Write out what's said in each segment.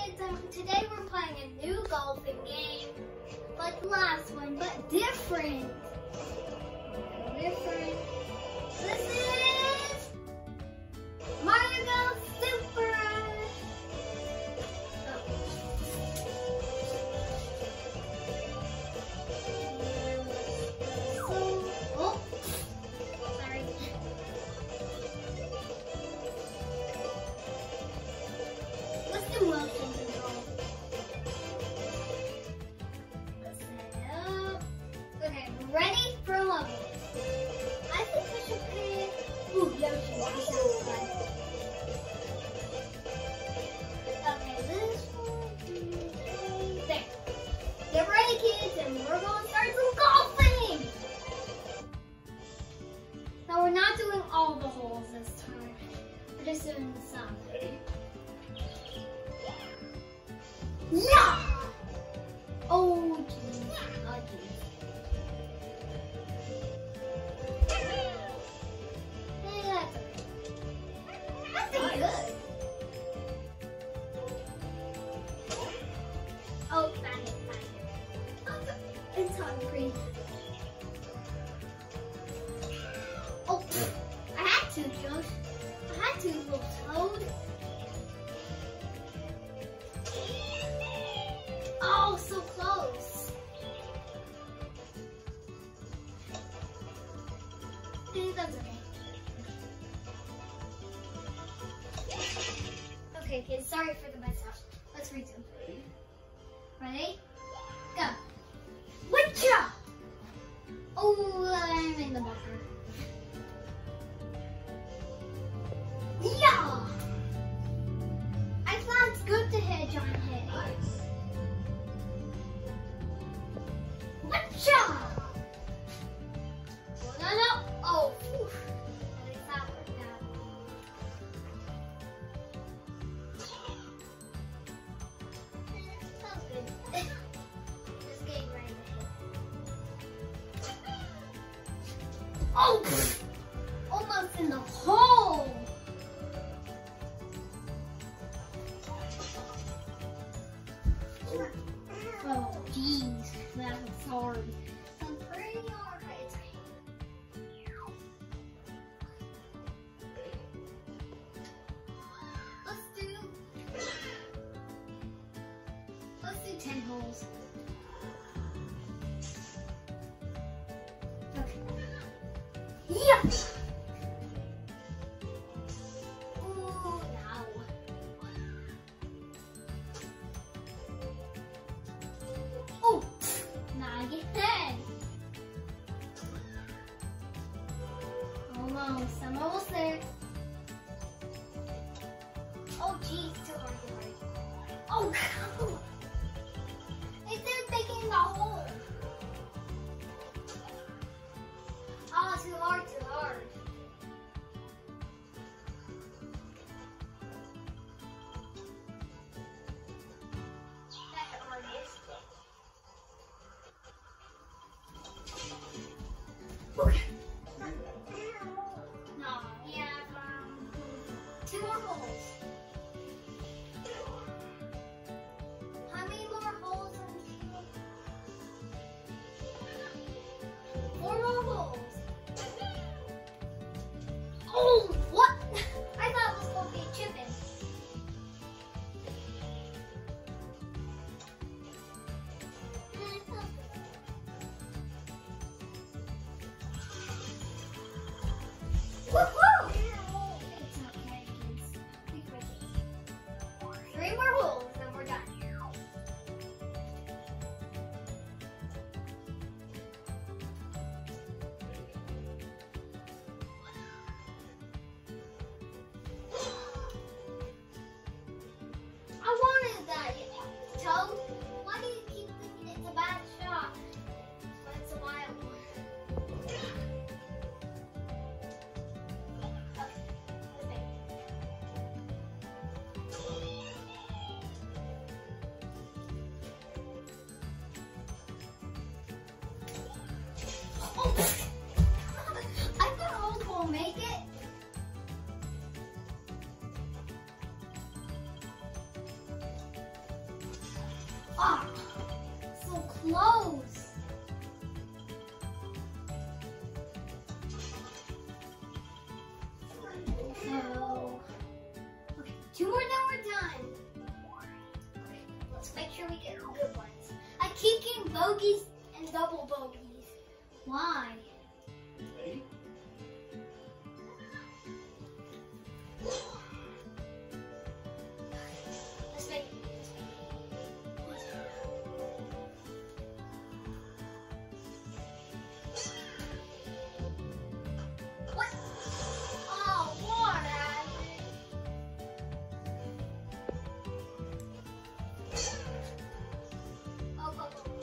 kids, today we're playing a new golfing game, like the last one, but different. This is Mario Golf Super. Oh, sorry. Let's do motion control. Let's set it up. Okay, ready for a level. I think we should pick. Ooh, Yoshi. That sounds fun. Okay, this one. There. Get ready, kids, and we're going to start some golfing. Now, we're not doing all the holes this time. We're just doing some. Yeah! Oh, geez. Oh, geez. That's pretty good. Oh, fine. It's hungry. Oh, I had to, Josh. I had to, little toad. Oh, so close. That's okay. Okay, kids, sorry for the mess up. Let's redo. Ready? Go. Witcha! Oh, I'm in the bunker. Yeah! I thought it's good to hit a giant hit. Witcha! No. Oh, whew. At least that worked out. Sounds good. Just getting ready to hit. Oh! Almost in the hole! Oh, jeez. That was hard. I'm pretty alright. Let's do 10 holes. Okay. Yeah! Ooh, no. Oh, not again. Almost. I'm almost there. Oh, geez, too hard. Oh, no. It didn't make it in the hole. Oh, too hard. That hardest. Okay. No, we have 2 more holes. How many more holes in the 4 more holes. Oh, what? I thought it was going to be a chip in. Woohoo! It's okay, kids. Be quick. 3 more holes and we're done. I wanted that, Toad. Why do you keep thinking it's a bad shot? But it's a wild one. I thought Old will make it. Ah, so close. So, okay, 2 more, then we're done. Okay, let's make sure we get good ones. I keep getting bogeys and double bogeys. Why? Ready? Let's make it. What? Oh, what happened? Oh, oh, oh.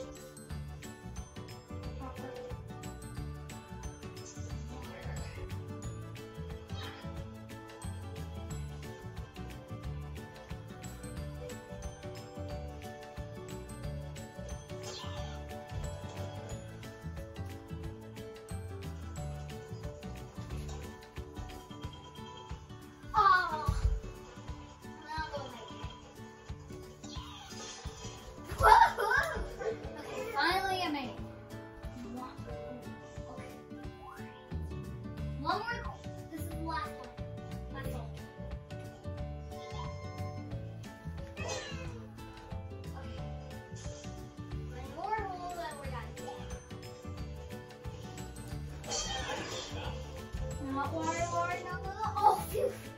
Oh, now go make it. Woohoo! Okay, finally I made it. One. Okay. One more. This is the last one. That's all. Okay. One more hole that we're done. Not worry, no. Oh, phew.